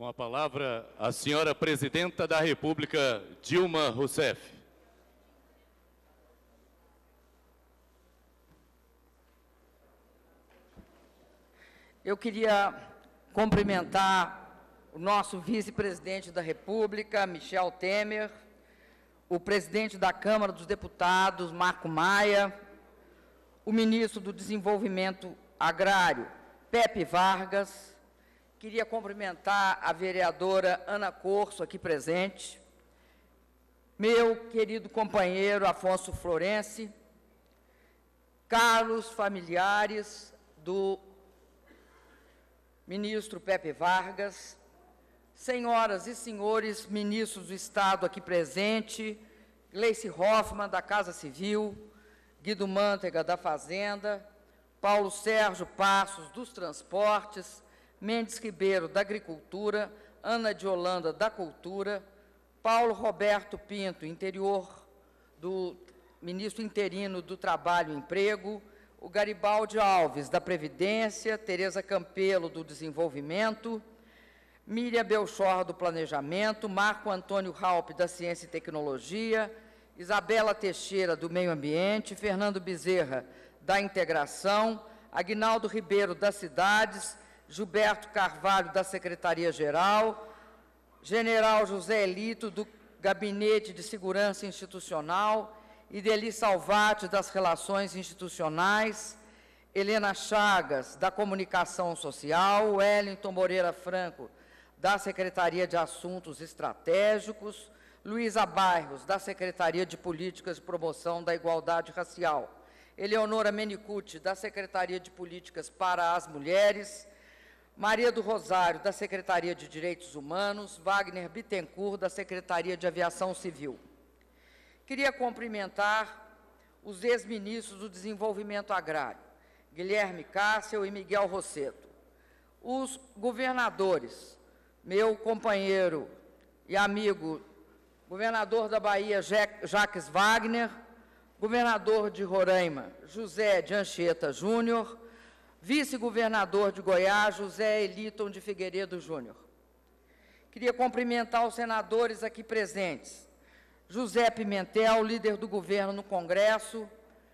Com a palavra, a senhora Presidenta da República, Dilma Rousseff. Eu queria cumprimentar o nosso vice-presidente da República, Michel Temer, o presidente da Câmara dos Deputados, Marco Maia, o ministro do Desenvolvimento Agrário, Pepe Vargas. Queria cumprimentar a vereadora Ana Corso, aqui presente, meu querido companheiro Afonso Florense, caros familiares do ministro Pepe Vargas, senhoras e senhores ministros do Estado aqui presente, Gleice Hoffmann, da Casa Civil, Guido Mantega, da Fazenda, Paulo Sérgio Passos, dos Transportes, Mendes Ribeiro, da Agricultura, Ana de Holanda, da Cultura, Paulo Roberto Pinto, ministro interino do Trabalho e Emprego, o Garibaldi Alves, da Previdência, Tereza Campelo, do Desenvolvimento, Miriam Belchor, do Planejamento, Marco Antônio Raup, da Ciência e Tecnologia, Isabela Teixeira, do Meio Ambiente, Fernando Bezerra, da Integração, Aguinaldo Ribeiro, das Cidades, Gilberto Carvalho, da Secretaria-Geral, General José Elito, do Gabinete de Segurança Institucional, Ideli Salvati, das Relações Institucionais, Helena Chagas, da Comunicação Social, Wellington Moreira Franco, da Secretaria de Assuntos Estratégicos, Luísa Bairros, da Secretaria de Políticas de Promoção da Igualdade Racial, Eleonora Menicucci, da Secretaria de Políticas para as Mulheres, Maria do Rosário, da Secretaria de Direitos Humanos, Wagner Bittencourt, da Secretaria de Aviação Civil. Queria cumprimentar os ex-ministros do Desenvolvimento Agrário, Guilherme Cássio e Miguel Rosseto, os governadores, meu companheiro e amigo, governador da Bahia, Jacques Wagner, governador de Roraima, José de Anchieta Júnior, vice-governador de Goiás, José Eliton de Figueiredo Júnior. Queria cumprimentar os senadores aqui presentes, José Pimentel, líder do governo no Congresso,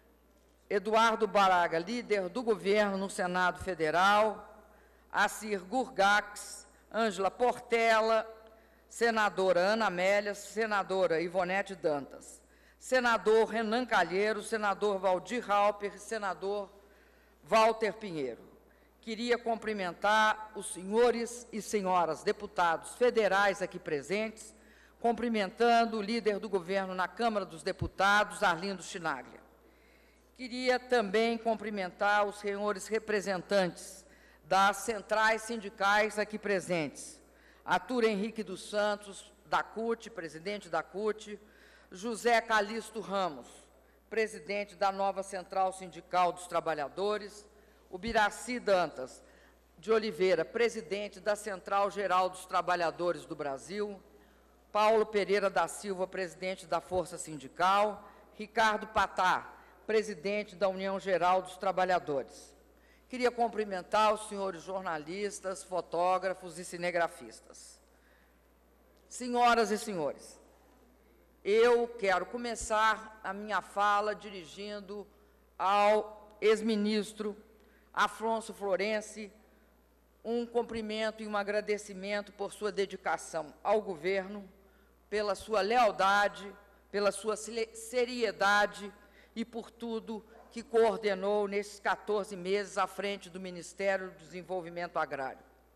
Eduardo Braga, líder do governo no Senado Federal, Assir Gurgax, Ângela Portela, senadora Ana Amélia, senadora Ivonete Dantas, senador Renan Calheiros, senador Valdir Halper, senador Walter Pinheiro. Queria cumprimentar os senhores e senhoras deputados federais aqui presentes, cumprimentando o líder do governo na Câmara dos Deputados, Arlindo Chinaglia. Queria também cumprimentar os senhores representantes das centrais sindicais aqui presentes, Arthur Henrique dos Santos, da CUT, presidente da CUT, José Calixto Ramos, presidente da nova Central Sindical dos Trabalhadores, o Biraci Dantas de Oliveira, presidente da Central Geral dos Trabalhadores do Brasil, Paulo Pereira da Silva, presidente da Força Sindical, Ricardo Patá, presidente da União Geral dos Trabalhadores. Queria cumprimentar os senhores jornalistas, fotógrafos e cinegrafistas. Senhoras e senhores, eu quero começar a minha fala dirigindo ao ex-ministro Afonso Florense um cumprimento e um agradecimento por sua dedicação ao governo, pela sua lealdade, pela sua seriedade e por tudo que coordenou nesses 14 meses à frente do Ministério do Desenvolvimento Agrário.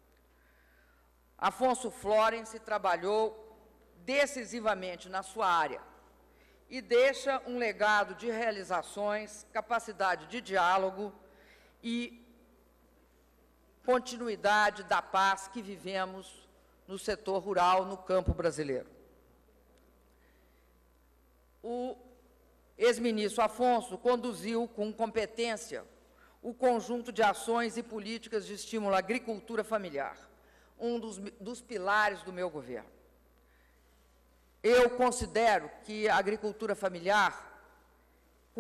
Afonso Florense trabalhou decisivamente na sua área e deixa um legado de realizações, capacidade de diálogo e continuidade da paz que vivemos no setor rural, no campo brasileiro. O ex-ministro Afonso conduziu com competência o conjunto de ações e políticas de estímulo à agricultura familiar, um dos pilares do meu governo. Eu considero que a agricultura familiar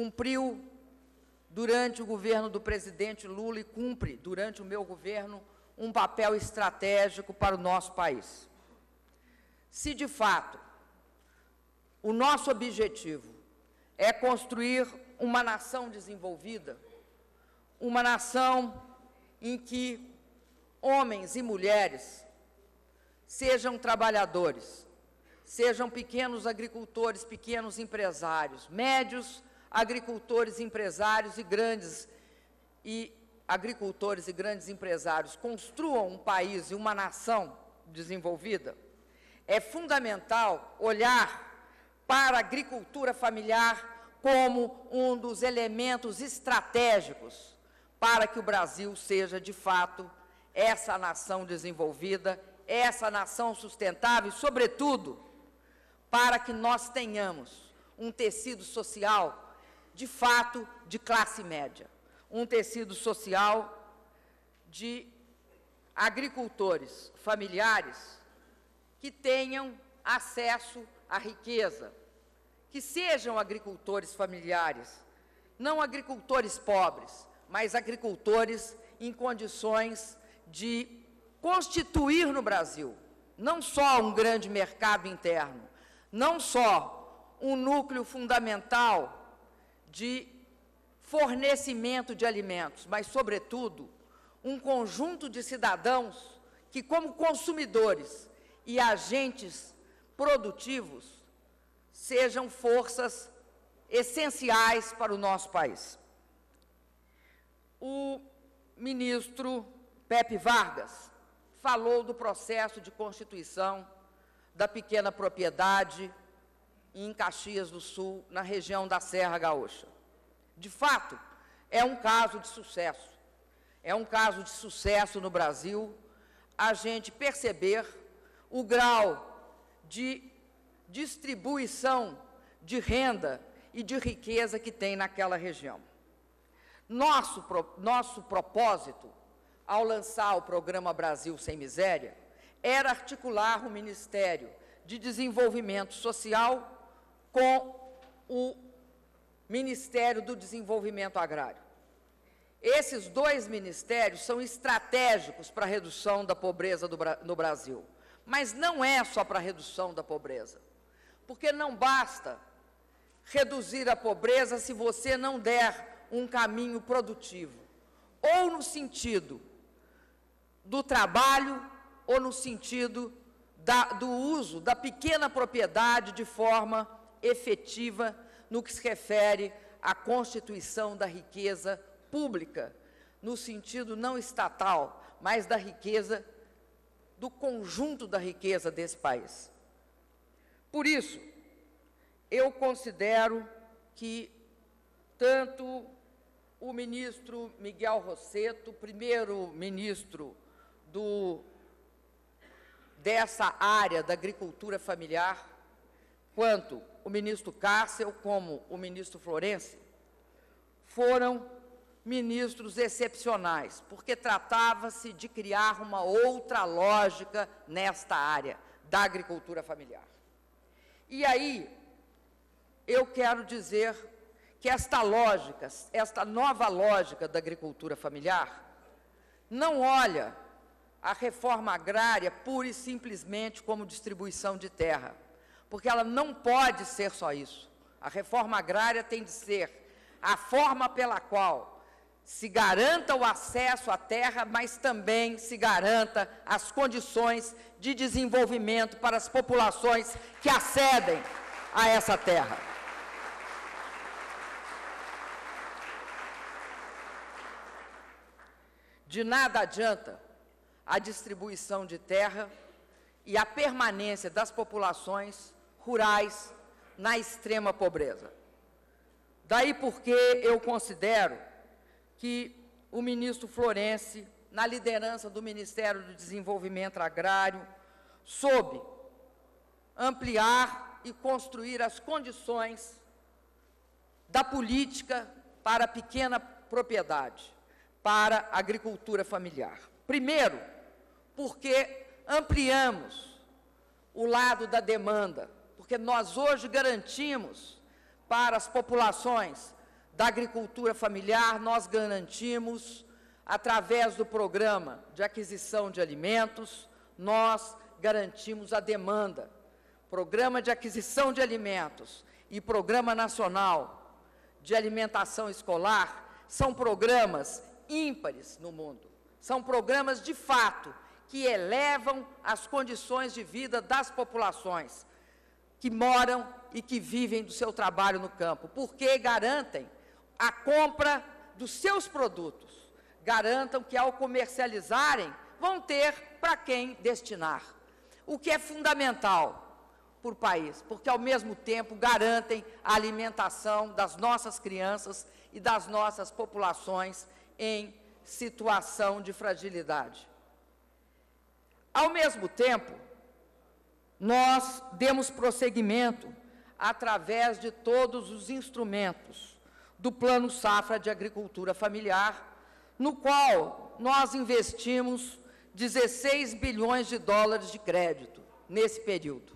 cumpriu, durante o governo do presidente Lula, e cumpre, durante o meu governo, um papel estratégico para o nosso país. Se, de fato, o nosso objetivo é construir uma nação desenvolvida, uma nação em que homens e mulheres sejam trabalhadores, sejam pequenos agricultores, pequenos empresários, médios agricultores, empresários e grandes agricultores e grandes empresários construam um país e uma nação desenvolvida, é fundamental olhar para a agricultura familiar como um dos elementos estratégicos para que o Brasil seja, de fato, essa nação desenvolvida, essa nação sustentável e, sobretudo, para que nós tenhamos um tecido social, de fato, de classe média, um tecido social de agricultores familiares que tenham acesso à riqueza, que sejam agricultores familiares, não agricultores pobres, mas agricultores em condições de constituir no Brasil não só um grande mercado interno, não só um núcleo fundamental de fornecimento de alimentos, mas, sobretudo, um conjunto de cidadãos que, como consumidores e agentes produtivos, sejam forças essenciais para o nosso país. O ministro Pepe Vargas falou do processo de constituição da pequena propriedade em Caxias do Sul, na região da Serra Gaúcha. De fato, é um caso de sucesso. É um caso de sucesso no Brasil a gente perceber o grau de distribuição de renda e de riqueza que tem naquela região. Nosso propósito, ao lançar o programa Brasil Sem Miséria, era articular o Ministério de Desenvolvimento Social com o Ministério do Desenvolvimento Agrário. Esses dois ministérios são estratégicos para a redução da pobreza no Brasil, mas não é só para a redução da pobreza, porque não basta reduzir a pobreza se você não der um caminho produtivo, ou no sentido do trabalho, ou no sentido do uso da pequena propriedade de forma efetiva no que se refere à constituição da riqueza pública, no sentido não estatal, mas da riqueza, do conjunto da riqueza desse país. Por isso, eu considero que tanto o ministro Miguel Rossetto, primeiro-ministro dessa área da agricultura familiar, quanto o ministro Cássio, como o ministro Florence, foram ministros excepcionais, porque tratava-se de criar uma outra lógica nesta área da agricultura familiar. E aí, eu quero dizer que esta nova lógica da agricultura familiar, não olha a reforma agrária pura e simplesmente como distribuição de terra, porque ela não pode ser só isso. A reforma agrária tem de ser a forma pela qual se garanta o acesso à terra, mas também se garanta as condições de desenvolvimento para as populações que acedem a essa terra. De nada adianta a distribuição de terra e a permanência das populações rurais na extrema pobreza. Daí porque eu considero que o ministro Florence, na liderança do Ministério do Desenvolvimento Agrário, soube ampliar e construir as condições da política para a pequena propriedade, para a agricultura familiar. Primeiro, porque ampliamos o lado da demanda, porque nós hoje garantimos para as populações da agricultura familiar, nós garantimos através do Programa de Aquisição de Alimentos, nós garantimos a demanda. Programa de Aquisição de Alimentos e Programa Nacional de Alimentação Escolar são programas ímpares no mundo. São programas, de fato, que elevam as condições de vida das populações que moram e que vivem do seu trabalho no campo, porque garantem a compra dos seus produtos, garantam que, ao comercializarem, vão ter para quem destinar, o que é fundamental para o país, porque, ao mesmo tempo, garantem a alimentação das nossas crianças e das nossas populações em situação de fragilidade. Ao mesmo tempo, nós demos prosseguimento através de todos os instrumentos do Plano Safra de Agricultura Familiar, no qual nós investimos 16 bilhões de dólares de crédito nesse período.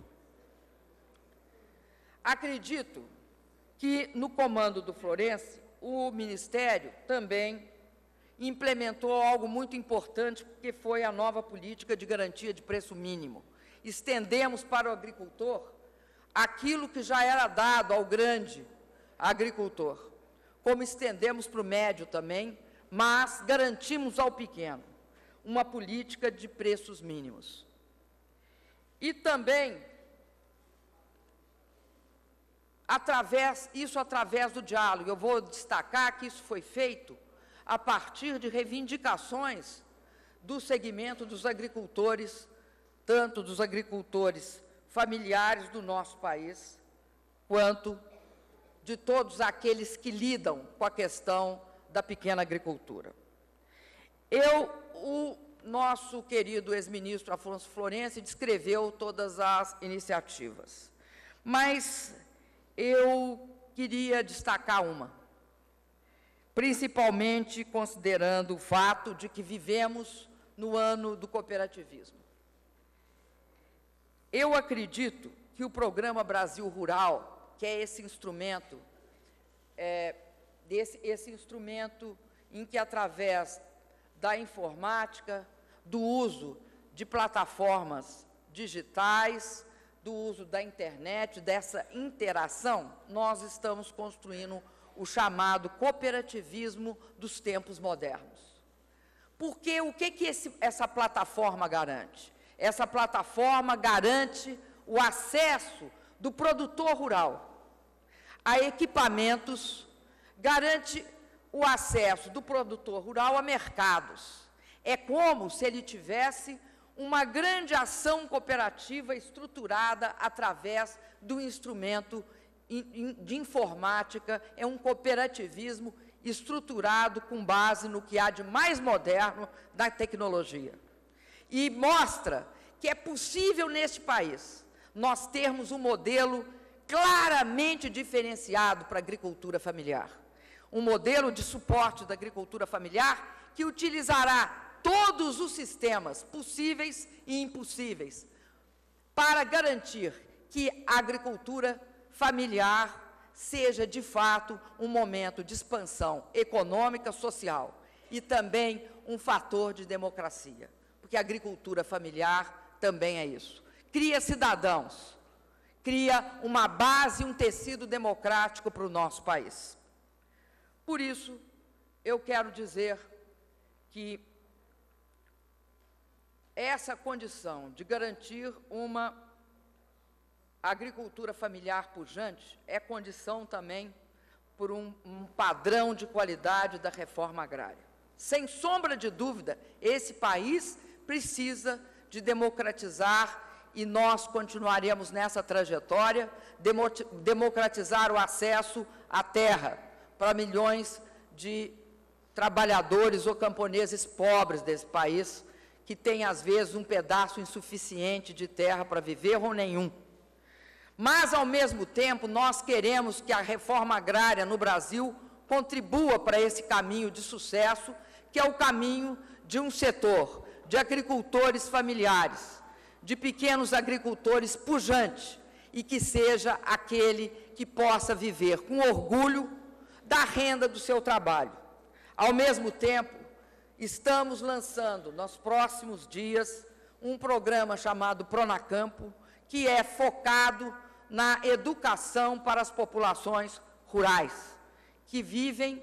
Acredito que, no comando do Florence, o Ministério também implementou algo muito importante, que foi a nova política de garantia de preço mínimo. Estendemos para o agricultor aquilo que já era dado ao grande agricultor, como estendemos para o médio também, mas garantimos ao pequeno uma política de preços mínimos. E também, através do diálogo, eu vou destacar que isso foi feito a partir de reivindicações do segmento dos agricultores, tanto dos agricultores familiares do nosso país, quanto de todos aqueles que lidam com a questão da pequena agricultura. O nosso querido ex-ministro Afonso Florence descreveu todas as iniciativas, mas eu queria destacar uma, principalmente considerando o fato de que vivemos no ano do cooperativismo. Eu acredito que o Programa Brasil Rural, que é esse instrumento, esse instrumento em que, através da informática, do uso de plataformas digitais, do uso da internet, dessa interação, nós estamos construindo o chamado cooperativismo dos tempos modernos. Porque o que essa plataforma garante? Essa plataforma garante o acesso do produtor rural a equipamentos, garante o acesso do produtor rural a mercados. É como se ele tivesse uma grande ação cooperativa estruturada através do instrumento de informática, é um cooperativismo estruturado com base no que há de mais moderno da tecnologia. E mostra que é possível, neste país, nós termos um modelo claramente diferenciado para a agricultura familiar. Um modelo de suporte da agricultura familiar que utilizará todos os sistemas possíveis e impossíveis para garantir que a agricultura familiar seja, de fato, um momento de expansão econômica, social e também um fator de democracia, porque a agricultura familiar também é isso. Cria cidadãos, cria uma base, um tecido democrático para o nosso país. Por isso, eu quero dizer que essa condição de garantir uma agricultura familiar pujante é condição também por um padrão de qualidade da reforma agrária. Sem sombra de dúvida, esse país precisa de democratizar, e nós continuaremos nessa trajetória, democratizar o acesso à terra para milhões de trabalhadores ou camponeses pobres desse país, que têm, às vezes, um pedaço insuficiente de terra para viver ou nenhum. Mas, ao mesmo tempo, nós queremos que a reforma agrária no Brasil contribua para esse caminho de sucesso, que é o caminho de um setor de agricultores familiares, de pequenos agricultores pujantes, e que seja aquele que possa viver com orgulho da renda do seu trabalho. Ao mesmo tempo, estamos lançando, nos próximos dias, um programa chamado Pronacampo, que é focado na educação para as populações rurais, que vivem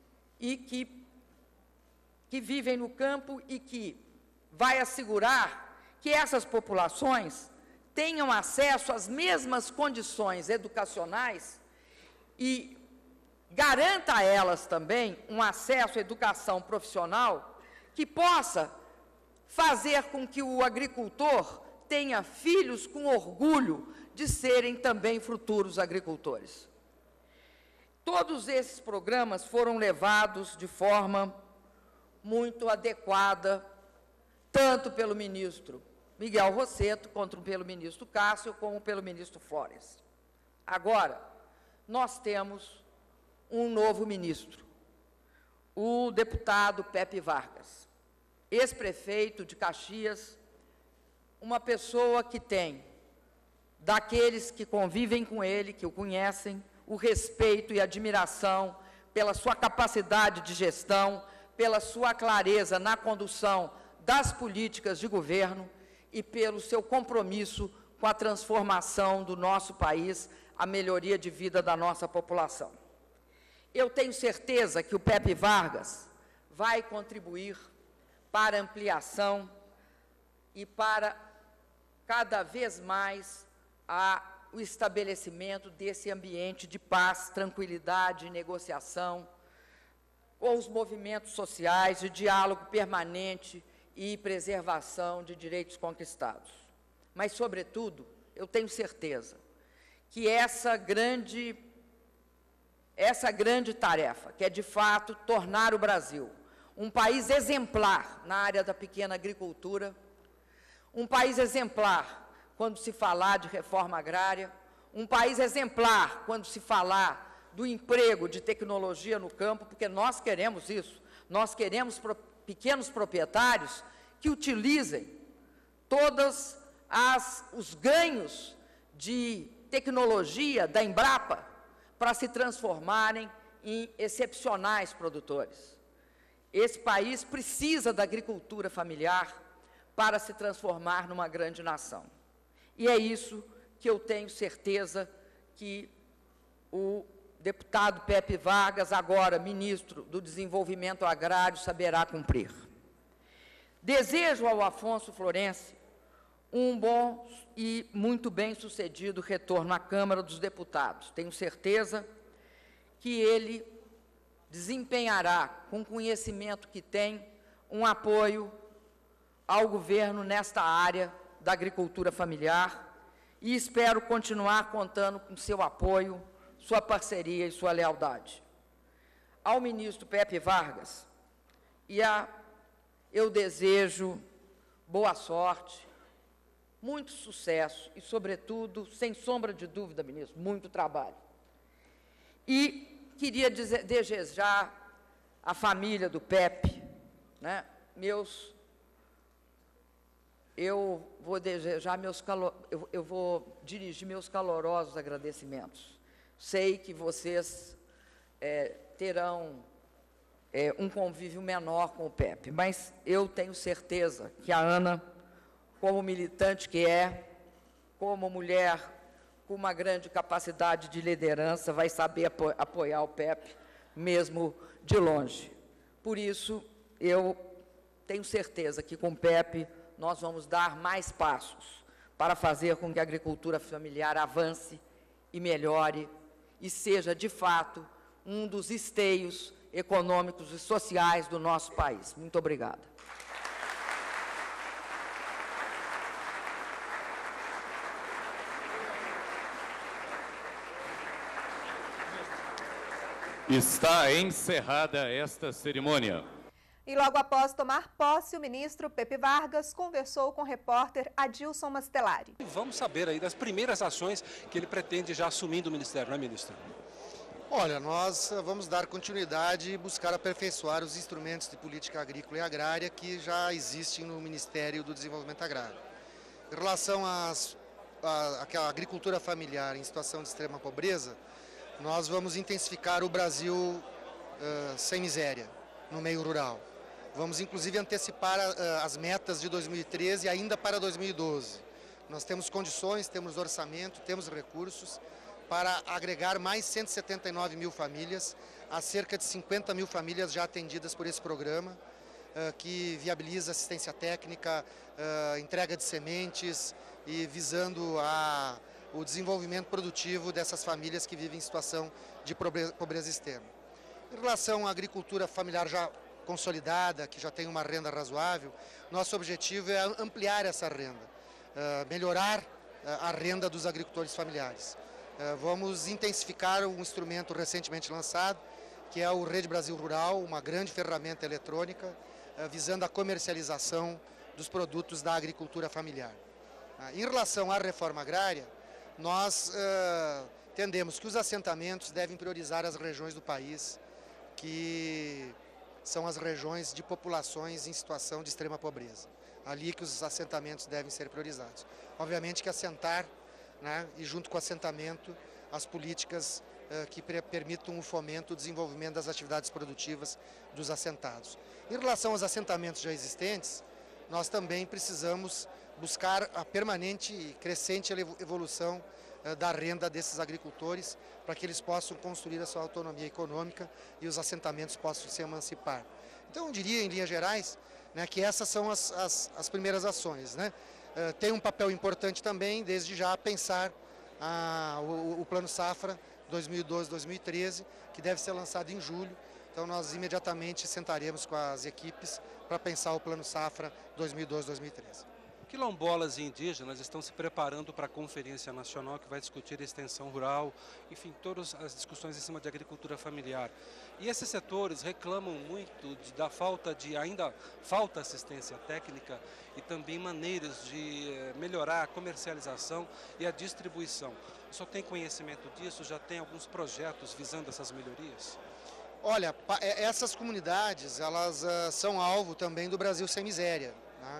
no campo e que vai assegurar que essas populações tenham acesso às mesmas condições educacionais e garanta a elas também um acesso à educação profissional que possa fazer com que o agricultor tenha filhos com orgulho de serem também futuros agricultores. Todos esses programas foram levados de forma muito adequada, tanto pelo ministro Miguel Rosseto, quanto pelo ministro Cássio, como pelo ministro Flores. Agora, nós temos um novo ministro, o deputado Pepe Vargas, ex-prefeito de Caxias, uma pessoa que tem, daqueles que convivem com ele, que o conhecem, o respeito e admiração pela sua capacidade de gestão, pela sua clareza na condução das políticas de governo e pelo seu compromisso com a transformação do nosso país, a melhoria de vida da nossa população. Eu tenho certeza que o Pepe Vargas vai contribuir para a ampliação e para, cada vez mais, o estabelecimento desse ambiente de paz, tranquilidade e negociação, com os movimentos sociais, de diálogo permanente e preservação de direitos conquistados. Mas, sobretudo, eu tenho certeza que essa grande tarefa, que é, de fato, tornar o Brasil um país exemplar na área da pequena agricultura, um país exemplar quando se falar de reforma agrária, um país exemplar quando se falar do emprego de tecnologia no campo, porque nós queremos isso, nós queremos pequenos proprietários que utilizem todos os ganhos de tecnologia da Embrapa para se transformarem em excepcionais produtores. Esse país precisa da agricultura familiar para se transformar numa grande nação. E é isso que eu tenho certeza que o deputado Pepe Vargas, agora ministro do Desenvolvimento Agrário, saberá cumprir. Desejo ao Afonso Florencio um bom e muito bem-sucedido retorno à Câmara dos Deputados. Tenho certeza que ele desempenhará, com o conhecimento que tem, um apoio ao governo nesta área da agricultura familiar e espero continuar contando com seu apoio, sua parceria e sua lealdade. Ao ministro Pepe Vargas, eu desejo boa sorte, muito sucesso e, sobretudo, sem sombra de dúvida, ministro, muito trabalho. E queria desejar à família do Pepe, né, eu vou dirigir meus calorosos agradecimentos. Sei que vocês terão um convívio menor com o Pepe, mas eu tenho certeza que a Ana, como militante que é, como mulher com uma grande capacidade de liderança, vai saber apoiar o Pepe, mesmo de longe. Por isso, eu tenho certeza que com o Pepe nós vamos dar mais passos para fazer com que a agricultura familiar avance e melhore e seja, de fato, um dos esteios econômicos e sociais do nosso país. Muito obrigada. Está encerrada esta cerimônia. E logo após tomar posse, o ministro Pepe Vargas conversou com o repórter Adilson Mastelari. Vamos saber aí das primeiras ações que ele pretende já assumindo o ministério, não é, ministro? Olha, nós vamos dar continuidade e buscar aperfeiçoar os instrumentos de política agrícola e agrária que já existem no Ministério do Desenvolvimento Agrário. Em relação à agricultura familiar em situação de extrema pobreza, nós vamos intensificar o Brasil sem miséria, no meio rural. Vamos, inclusive, antecipar as metas de 2013 ainda para 2012. Nós temos condições, temos orçamento, temos recursos para agregar mais 179 mil famílias, a cerca de 50 mil famílias já atendidas por esse programa, que viabiliza assistência técnica, entrega de sementes e visando o desenvolvimento produtivo dessas famílias que vivem em situação de pobreza extrema. Em relação à agricultura familiar já consolidada, que já tem uma renda razoável, nosso objetivo é ampliar essa renda, melhorar a renda dos agricultores familiares. Vamos intensificar um instrumento recentemente lançado, que é o Rede Brasil Rural, uma grande ferramenta eletrônica, visando a comercialização dos produtos da agricultura familiar. Em relação à reforma agrária, nós entendemos que os assentamentos devem priorizar as regiões do país que são as regiões de populações em situação de extrema pobreza. Ali que os assentamentos devem ser priorizados. Obviamente que assentar, né, e junto com o assentamento, as políticas que permitam o fomento, o desenvolvimento das atividades produtivas dos assentados. Em relação aos assentamentos já existentes, nós também precisamos buscar a permanente e crescente evolução da renda desses agricultores para que eles possam construir a sua autonomia econômica e os assentamentos possam se emancipar. Então, eu diria, em linhas gerais, né, que essas são as primeiras ações, né? Tem um papel importante também, desde já, pensar o Plano Safra 2012-2013, que deve ser lançado em julho. Então, nós imediatamente sentaremos com as equipes para pensar o Plano Safra 2012-2013. Quilombolas e indígenas estão se preparando para a Conferência Nacional que vai discutir a extensão rural, enfim, todas as discussões em cima de agricultura familiar. E esses setores reclamam muito da ainda falta assistência técnica e também maneiras de melhorar a comercialização e a distribuição. O senhor tem conhecimento disso? Já tem alguns projetos visando essas melhorias? Olha, essas comunidades, elas são alvo também do Brasil Sem Miséria, né?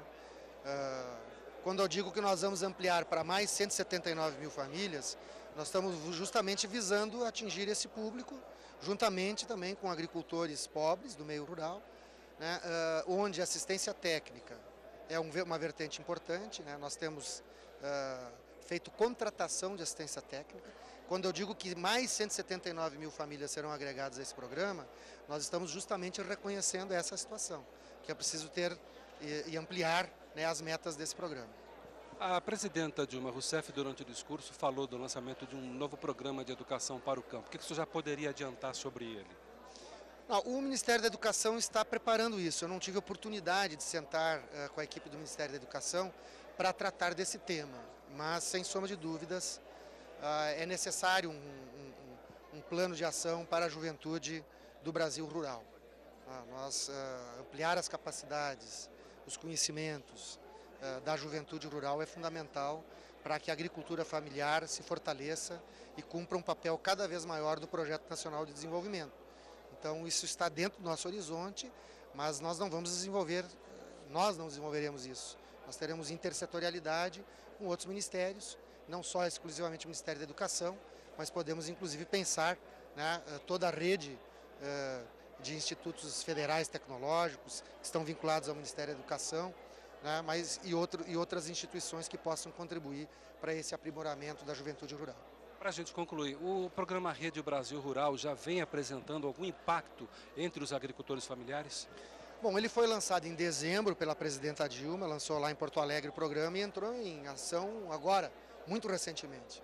Quando eu digo que nós vamos ampliar para mais 179 mil famílias, nós estamos justamente visando atingir esse público, juntamente também com agricultores pobres do meio rural, né, onde a assistência técnica é uma vertente importante, né? Nós temos feito contratação de assistência técnica. Quando eu digo que mais 179 mil famílias serão agregadas a esse programa, nós estamos justamente reconhecendo essa situação, que é preciso ter e ampliar, né, as metas desse programa. A presidenta Dilma Rousseff, durante o discurso, falou do lançamento de um novo programa de educação para o campo. O que o senhor já poderia adiantar sobre ele? Não, o Ministério da Educação está preparando isso. Eu não tive oportunidade de sentar com a equipe do Ministério da Educação para tratar desse tema, mas, sem sombra de dúvidas, é necessário um plano de ação para a juventude do Brasil rural. Nós ampliar as capacidades, os conhecimentos da juventude rural é fundamental para que a agricultura familiar se fortaleça e cumpra um papel cada vez maior do Projeto Nacional de Desenvolvimento. Então, isso está dentro do nosso horizonte, mas nós não desenvolveremos isso. Nós teremos intersetorialidade com outros ministérios, não só exclusivamente o Ministério da Educação, mas podemos inclusive pensar, né, toda a rede de institutos federais tecnológicos que estão vinculados ao Ministério da Educação, né, e outras instituições que possam contribuir para esse aprimoramento da juventude rural. Para a gente concluir, o programa Rede Brasil Rural já vem apresentando algum impacto entre os agricultores familiares? Bom, ele foi lançado em dezembro pela presidenta Dilma, lançou lá em Porto Alegre o programa e entrou em ação agora, muito recentemente.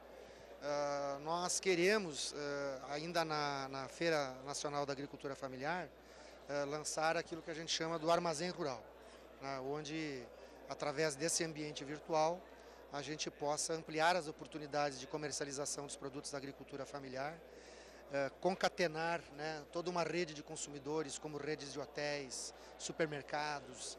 Nós queremos, ainda na Feira Nacional da Agricultura Familiar, lançar aquilo que a gente chama do armazém rural, né, onde, através desse ambiente virtual, a gente possa ampliar as oportunidades de comercialização dos produtos da agricultura familiar, concatenar, né, toda uma rede de consumidores, como redes de hotéis, supermercados,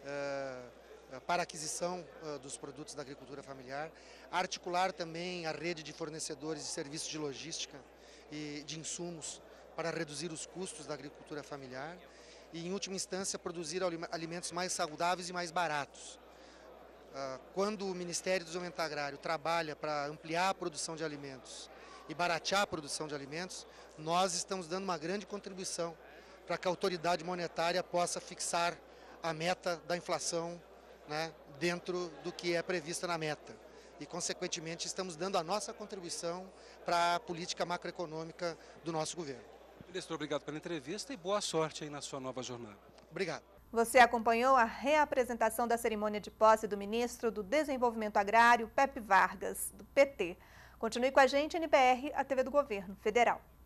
para aquisição dos produtos da agricultura familiar, articular também a rede de fornecedores de serviços de logística e de insumos para reduzir os custos da agricultura familiar e, em última instância, produzir alimentos mais saudáveis e mais baratos. Quando o Ministério do Desenvolvimento Agrário trabalha para ampliar a produção de alimentos e baratear a produção de alimentos, nós estamos dando uma grande contribuição para que a autoridade monetária possa fixar a meta da inflação, né, dentro do que é prevista na meta. E, consequentemente, estamos dando a nossa contribuição para a política macroeconômica do nosso governo. Ministro, obrigado pela entrevista e boa sorte aí na sua nova jornada. Obrigado. Você acompanhou a reapresentação da cerimônia de posse do ministro do Desenvolvimento Agrário, Pepe Vargas, do PT. Continue com a gente, NBR, a TV do Governo Federal.